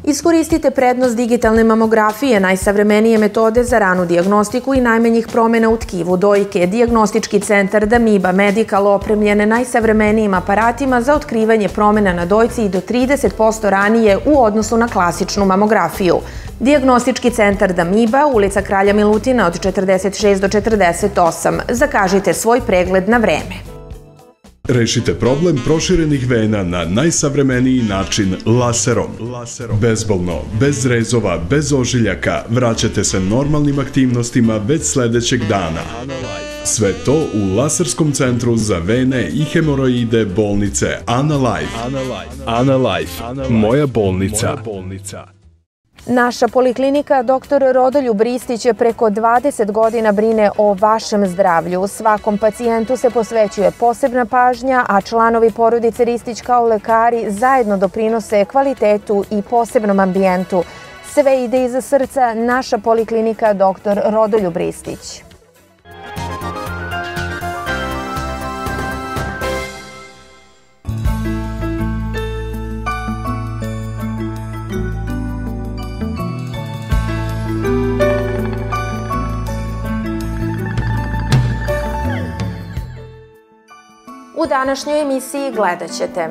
Iskoristite prednost digitalne mamografije, najsavremenije metode za ranu dijagnostiku i najmanjih promjena u tkivu dojke. Dijagnostički centar Damiba Medical opremljene najsavremenijim aparatima za otkrivanje promjena na dojci i do 30% ranije u odnosu na klasičnu mamografiju. Dijagnostički centar Damiba, ulica Kralja Milutina od 46 do 48. Zakažite svoj pregled na vreme. Rešite problem proširenih vena na najsavremeniji način laserom. Bezbolno, bez rezova, bez ožiljaka, vraćate se normalnim aktivnostima već sledećeg dana. Sve to u Laserskom centru za vene i hemoroide bolnice Analife. Analife, moja bolnica. Naša poliklinika dr. Rodoljub Ristić preko 20 godina brine o vašem zdravlju. Svakom pacijentu se posvećuje posebna pažnja, a članovi porodice Ristić kao lekari zajedno doprinose kvalitetu i posebnom ambijentu. Sve ide iza srca naša poliklinika dr. Rodoljub Ristić. U današnjoj emisiji gledat ćete: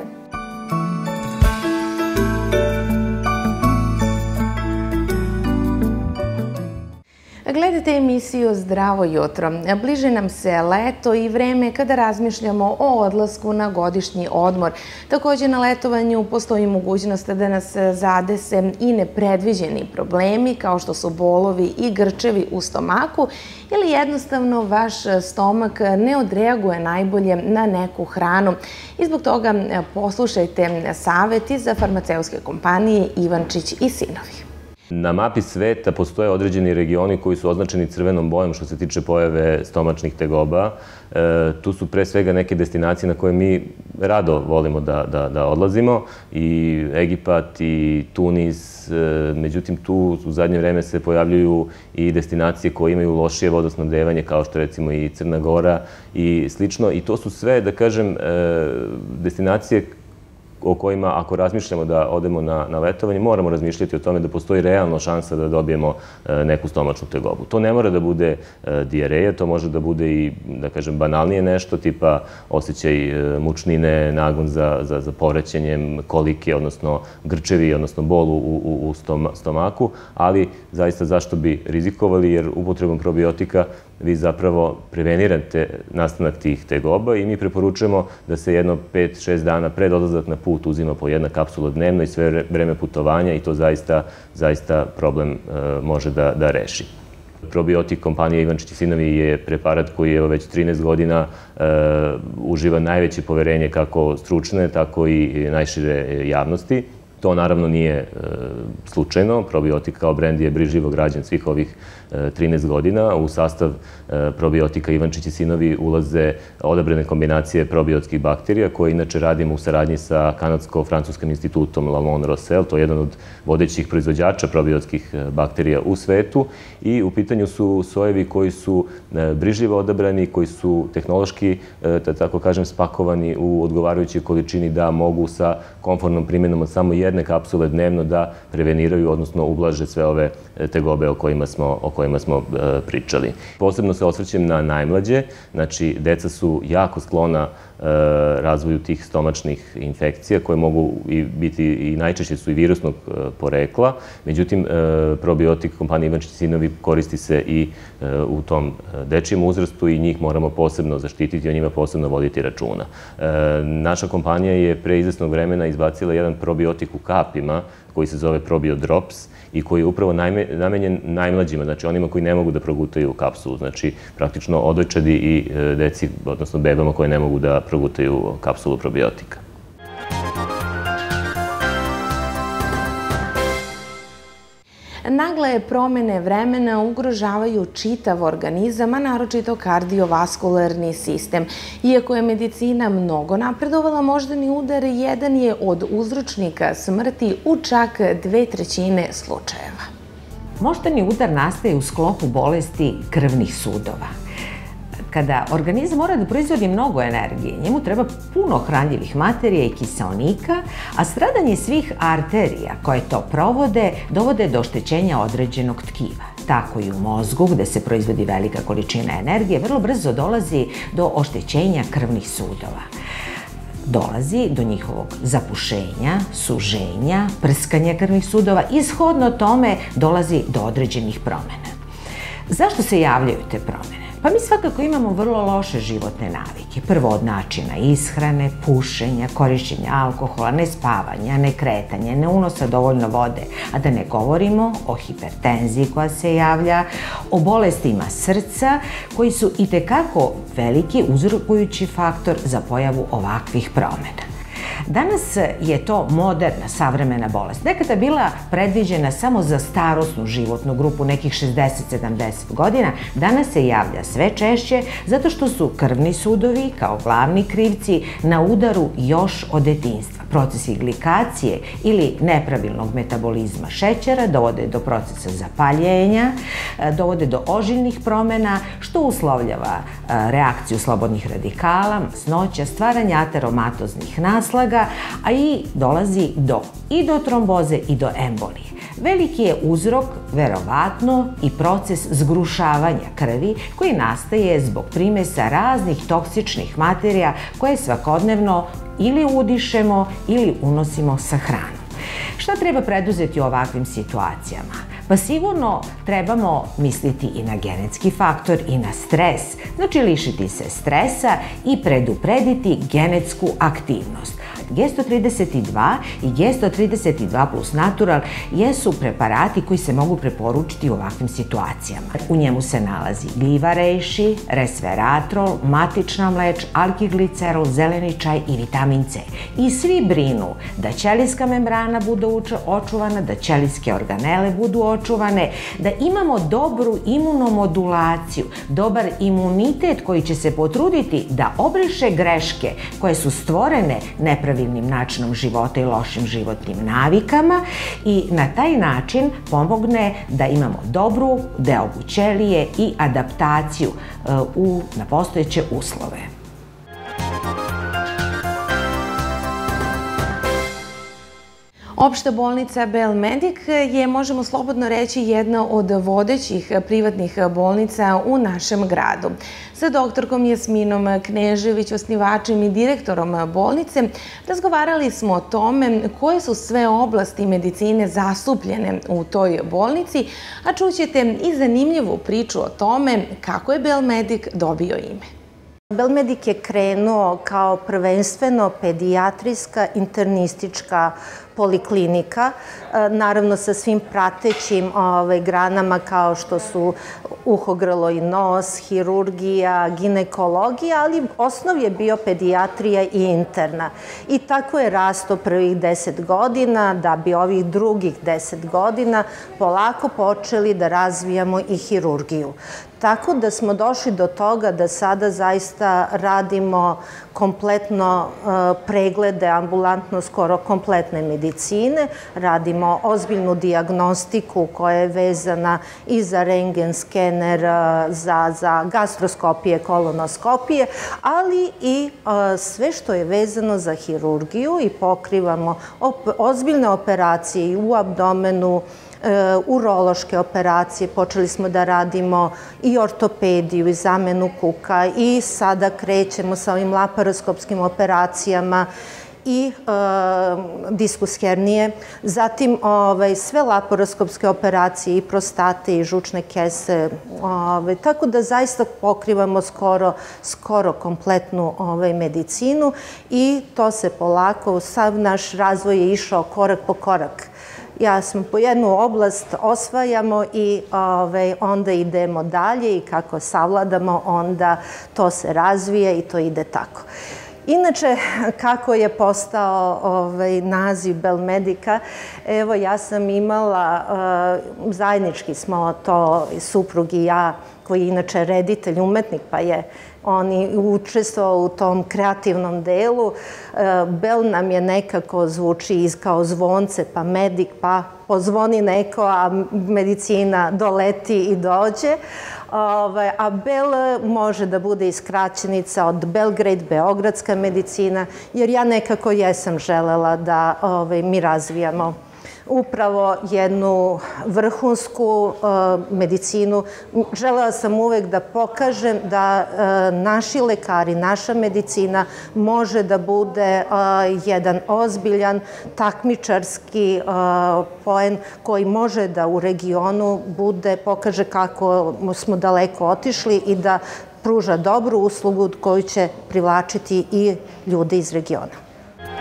Gledate emisiju Zdravo jutro. Bliže nam se leto i vreme kada razmišljamo o odlasku na godišnji odmor. Također na letovanju postoji mogućnost da nas zadese i nepredviđeni problemi kao što su bolovi i grčevi u stomaku ili jednostavno vaš stomak ne odreaguje najbolje na neku hranu. I zbog toga poslušajte savjet iz farmaceutske kompanije Ivančić i sinovi. Na mapi sveta postoje određeni regioni koji su označeni crvenom bojom što se tiče pojave stomačnih tegoba. Tu su pre svega neke destinacije na koje mi rado volimo da odlazimo, i Egipat i Tunis. Međutim, tu u zadnje vreme se pojavljuju i destinacije koje imaju lošije vodosnabdevanje, kao što recimo i Crna Gora i slično. I to su sve, da kažem, destinacije o kojima, ako razmišljamo da odemo na letovanje, moramo razmišljati o tome da postoji realna šansa da dobijemo neku stomačnu tegobu. To ne mora da bude dijareja, to može da bude i, da kažem, banalnije nešto, tipa osjećaj mučnine, nagon za povraćanjem, kolike, odnosno grčevi, odnosno bol u stomaku, ali zaista zašto bi rizikovali, jer upotrebom probiotika vi zapravo prevenirate nastanak tih tegoba i mi preporučujemo da se jedno 5-6 dana pred odlazak na put uzima po jedna kapsula dnevno i sve vreme putovanja, i to zaista problem može da reši. Probiotik kompanije Ivančić i sinovi je preparat koji je već 13 godina uživa najveće poverenje kako stručne, tako i najšire javnosti. To naravno nije slučajno. Probiotik kao brend je brižljivo građen svih ovih 13 godina. U sastav probiotika Ivančić i sinovi ulaze odabrane kombinacije probiotskih bakterija, koje inače radimo u saradnji sa kanadsko-francuskim institutom Lalonde Rossel. To je jedan od vodećih proizvođača probiotskih bakterija u svetu, i u pitanju su sojevi koji su brižljivo odabrani, koji su tehnološki, da tako kažem, spakovani u odgovarajućoj količini da mogu sa komfortnom primjenom od samo jedne kapsule dnevno da preveniraju, odnosno ublaže sve ove tegobe o kojima smo pričali. Posebno se osvrćem na najmlađe. Znači, deca su jako sklona razvoju tih stomačnih infekcija, koje mogu biti i najčešće su i virusnog porekla. Međutim, probiotik kompanije Ivančić i sinovi koristi se i u tom dečijem uzrastu i njih moramo posebno zaštititi i o njima posebno voditi računa. Naša kompanija je pre izvesnog vremena izbacila jedan probiotik u kapima koji se zove ProbioDrops i koji je upravo namenjen najmlađima, znači onima koji ne mogu da progutaju kapsulu, znači praktično odojčadi i deci, odnosno bebama koje ne mogu da progutaju kapsulu probiotika. Nagle promjene vremena ugrožavaju čitav organizam, a naročito kardiovaskularni sistem. Iako je medicina mnogo napredovala, moždani udar jedan je od uzročnika smrti u čak 2/3 slučajeva. Moždani udar nastaje u sklopu bolesti krvnih sudova. Kada organizam mora da proizvodi mnogo energije, njemu treba puno hranljivih materija i kiseonika, a stradanje svih arterija koje to provode dovode do oštećenja određenog tkiva. Tako i u mozgu, gde se proizvodi velika količina energije, vrlo brzo dolazi do oštećenja krvnih sudova. Dolazi do njihovog zapušenja, suženja, prskanja krvnih sudova i shodno tome dolazi do određenih promena. Zašto se javljaju te promene? Pa mi svakako imamo vrlo loše životne navike. Prvo od načina ishrane, pušenja, korišćenja alkohola, nespavanja, nekretanja, neunosa dovoljno vode, a da ne govorimo o hipertenziji koja se javlja, o bolestima srca, koji su itekako veliki uzrokujući faktor za pojavu ovakvih promena. Danas je to moderna, savremena bolest. Nekada je bila predviđena samo za starosnu životnu grupu, nekih 60-70 godina. Danas se javlja sve češće zato što su krvni sudovi, kao glavni krivci, na udaru još od detinjstva. Procesi glikacije ili nepravilnog metabolizma šećera dovode do procesa zapaljenja, dovode do ožiljnih promena, što uslovljava reakciju slobodnih radikala, masnoća, stvaranja ateromatoznih naslaga, a i dolazi i do tromboze i do embolije. Veliki je uzrok, verovatno, i proces zgrušavanja krvi koji nastaje zbog primesa raznih toksičnih materija koje svakodnevno ili udišemo ili unosimo sa hranom. Šta treba preduzeti u ovakvim situacijama? Pa sigurno trebamo misliti i na genetski faktor i na stres, znači lišiti se stresa i preduprediti genetsku aktivnost. G132 i G132 plus natural jesu preparati koji se mogu preporučiti u ovakvim situacijama. U njemu se nalazi gljiva reishi, resveratrol, matična mleč, alkiglicerol, zeleni čaj i vitamin C. I svi brinu da ćelijska membrana bude očuvana, da ćelijske organele budu očuvane, da imamo dobru imunomodulaciju, dobar imunitet koji će se potruditi da obriše greške koje su stvorene nepravilnim načinom života i lošim životnim navikama i na taj način pomogne da imamo dobru deobu ćelije i adaptaciju na postojeće uslove. Opšta bolnica Belmedik je, možemo slobodno reći, jedna od vodećih privatnih bolnica u našem gradu. Sa doktorkom Jasminom Knežević, osnivačem i direktorom bolnice, razgovarali smo o tome koje su sve oblasti medicine zastupljene u toj bolnici, a čućete i zanimljivu priču o tome kako je Belmedik dobio ime. Belmedik je krenuo kao prvenstveno pedijatrijska internistička poliklinika, naravno sa svim pratećim granama kao što su uho, grlo i nos, hirurgija, ginekologija, ali osnov je bio pedijatrija i interna. I tako je rasto prvih 10 godina, da bi ovih drugih 10 godina polako počeli da razvijamo i hirurgiju. Tako da smo došli do toga da sada zaista radimo kompletno preglede, ambulantno skoro kompletne medicine, radimo ozbiljnu dijagnostiku koja je vezana i za rentgen, skener, za gastroskopije, kolonoskopije, ali i sve što je vezano za hirurgiju i pokrivamo ozbiljne operacije i u abdomenu, urološke operacije, počeli smo da radimo i ortopediju i zamenu kuka i sada krećemo sa ovim laparoskopskim operacijama i diskus hernije, zatim sve laparoskopske operacije i prostate i žučne kese, tako da zaista pokrivamo skoro kompletnu medicinu i to se polako, sav naš razvoj je išao korak po korak. Ja smo po jednu oblast osvajamo i onda idemo dalje i kako savladamo, onda to se razvije i to ide tako. Inače, kako je postao naziv Belmedika, evo ja sam imala, zajednički smo to, suprug i ja, koji je inače reditelj, umetnik, pa je oni učestvovali u tom kreativnom delu. Bell nam je nekako zvuči kao zvonce, pa medik, pa pozvoni neko, a medicina doleti i dođe. A Bell može da bude i skraćenica od Belgrade, beogradska medicina, jer ja nekako jesam želela da mi razvijamo upravo jednu vrhunsku medicinu. Želela sam uvek da pokažem da naši lekari, naša medicina može da bude jedan ozbiljan takmičarski poen koji može da u regionu pokaže kako smo daleko otišli i da pruža dobru uslugu koju će privlačiti i ljude iz regiona.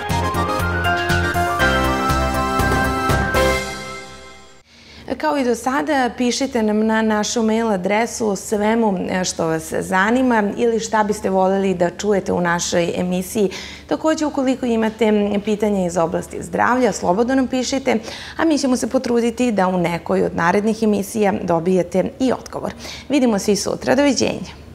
Kao i do sada, pišite nam na našu mail adresu o svemu što vas zanima ili šta biste voljeli da čujete u našoj emisiji. Također, ukoliko imate pitanja iz oblasti zdravlja, slobodno nam pišite, a mi ćemo se potruditi da u nekoj od narednih emisija dobijete i odgovor. Vidimo svi sutra. Doviđenja.